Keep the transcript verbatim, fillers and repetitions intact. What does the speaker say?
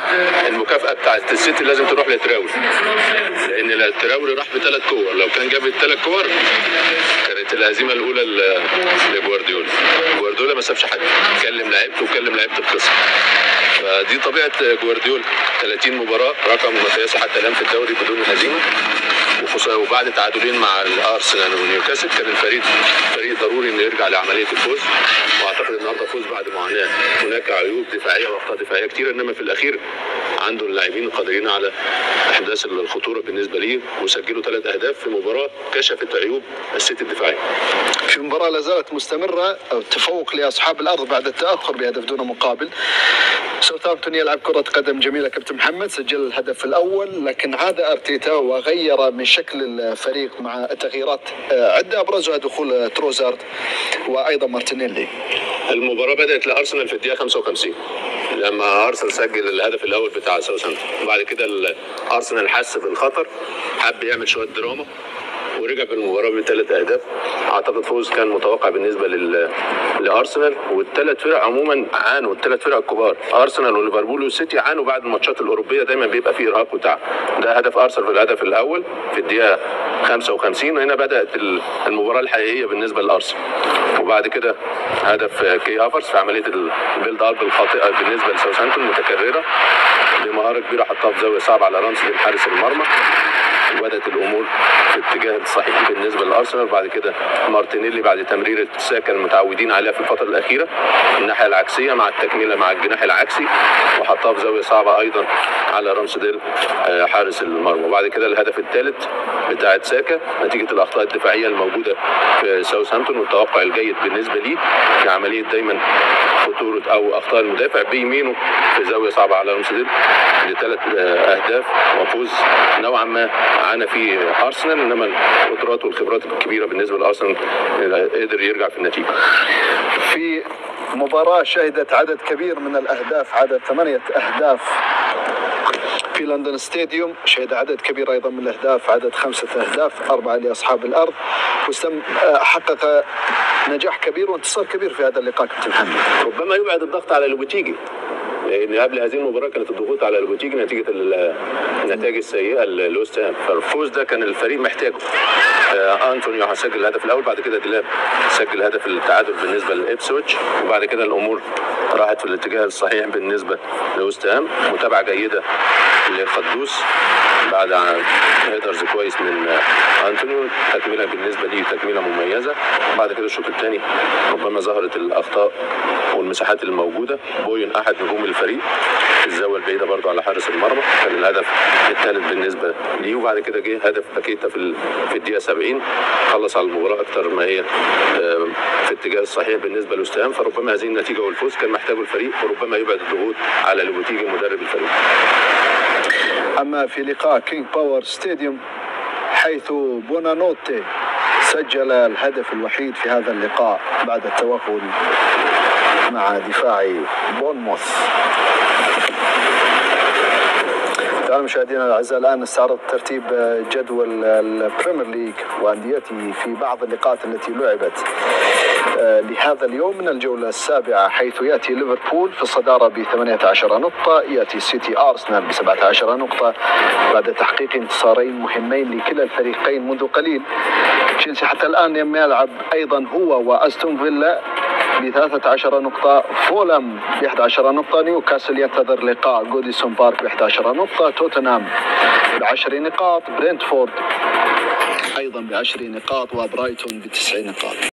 المكافاه بتاعت السيتي لازم تروح لتراوري، لان التراوري راح بثلاث كور، لو كان جاب الثلاث كور كانت الهزيمه الاولى لجوارديولا. جوارديولا ما سابش حد، كلم لعيبته وكلم لعيبه الخصم، فدي طبيعه جوارديولا. ثلاثين مباراه رقم قياسي حتى الان في الدوري بدون هزيمه، وبعد تعادلين مع الارسنال ونيوكاسل كان الفريق فريق ضروري انه يرجع لعمليه الفوز، واعتقد النهارده فوز بعد معاناه. هناك عيوب دفاعيه واخطاء دفاعيه كتير، انما في الاخير عنده اللاعبين القادرين على احداث الخطوره بالنسبه ليه، وسجلوا ثلاث اهداف في مباراه كشفت عيوب السيتي الدفاعيه. في مباراه لا زالت مستمره، التفوق لاصحاب الارض بعد التاخر بهدف دون مقابل. ساوثهامبتون يلعب كره قدم جميله كابتن محمد، سجل الهدف الاول، لكن عاد ارتيتا وغير من شكل الفريق مع تغييرات عده ابرزها دخول تروزارد وايضا مارتينيلي. المباراه بدات لارسنال في الدقيقه خمسة وخمسين لما ارسنال سجل الهدف الاول بتاع ساوثهامبتون، وبعد كده ارسنال حس بالخطر، حب يعمل شويه دراما ورجع في المباراه بثلاث اهداف. اعتقد فوز كان متوقع بالنسبه لل... لارسنال، والثلاث فرق عموما عانوا، الثلاث فرق الكبار ارسنال وليفربول والسيتي عانوا بعد الماتشات الاوروبيه، دايما بيبقى فيه ارهاق وتعب. ده هدف ارسنال في الهدف الاول في الدقيقه خمسة وخمسين، وهنا بدات المباراه الحقيقيه بالنسبه لارسنال. وبعد كده هدف كي هافرز في عمليه البيلد اب الخاطئه بالنسبه لساوثهامبتون متكرره بمهاره كبيره، حطها في زاويه صعبه على رامسديل حارس المرمى، وبدات الامور في الاتجاه الصحيح بالنسبه لارسنال. بعد كده مارتينيلي بعد تمريره ساكا المتعودين عليها في الفتره الاخيره الناحيه العكسيه مع التكمله مع الجناح العكسي، وحطها في زاويه صعبه ايضا على رامسديل حارس المرمى. وبعد كده الهدف الثالث بتاع ساكا نتيجه الاخطاء الدفاعيه الموجوده في ساوثهامبتون والتوقع الجيد بالنسبه ليه لعمليه دايما خطوره او اخطاء المدافع بيمينه في زاويه صعبه على رامسديل لثلاث اهداف وفوز نوعا ما عانى فيه ارسنال، انما القدرات والخبرات الكبيره بالنسبه لارسنال قدر يرجع في النتيجه. في مباراه شهدت عدد كبير من الاهداف، عدد ثمانيه اهداف في لندن ستاديوم، شهد عدد كبير ايضا من الاهداف، عدد خمسه اهداف، اربعه لاصحاب الارض، واستم حقق نجاح كبير وانتصار كبير في هذا اللقاء كابتن محمد. ربما يبعد الضغط على لوبوتيجي، لان قبل هذه المباراه كانت الضغوط على لوبوتيجي نتيجه النتائج السيئه لوست هام، فالفوز ده كان الفريق محتاجه. آه انطونيو سجل الهدف الاول، بعد كده ديلاب سجل هدف التعادل بالنسبه لابسويتش، وبعد كده الامور راحت في الاتجاه الصحيح بالنسبه لوست هام. متابعه جيده لقدوس بعد هيدرز كويس من انطونيو، تكمله بالنسبه لي تكمله مميزه. بعد كده الشوط الثاني ربما ظهرت الاخطاء والمساحات الموجوده. بوين احد نجوم الفريق في الزاويه البعيده برضه على حارس المرمى، كان الهدف الثالث بالنسبه ليه. وبعد كده جه هدف باكيتا في في الدقيقه سبعين، خلص على المباراه اكثر ما هي في الاتجاه الصحيح بالنسبه لوستهام. فربما هذه النتيجه والفوز كان محتاجه الفريق، وربما يبعد الضغوط على لوبوتيجي مدرب الفريق. اما في لقاء كينج باور ستاديوم حيث بونانوتي سجل الهدف الوحيد في هذا اللقاء بعد التوغل مع دفاع بورنموث. تعالوا مشاهدينا الاعزاء الان نستعرض ترتيب جدول البريمير ليج وانديته في بعض اللقاءات التي لعبت لهذا اليوم من الجوله السابعه، حيث ياتي ليفربول في الصداره ب ثمانية عشر نقطه، ياتي سيتي ارسنال ب سبعة عشر نقطه بعد تحقيق انتصارين مهمين لكلا الفريقين منذ قليل. تشيلسي حتى الان لم يلعب ايضا هو واستون فيلا ب ثلاثة عشر نقطة، فولم ب إحدى عشرة نقطة، نيوكاسل ينتظر لقاء جوديسون بارك ب إحدى عشرة نقطة، توتنهام بعشر نقاط، برينتفورد أيضا بعشر نقاط، وبرايتون بتسع نقاط.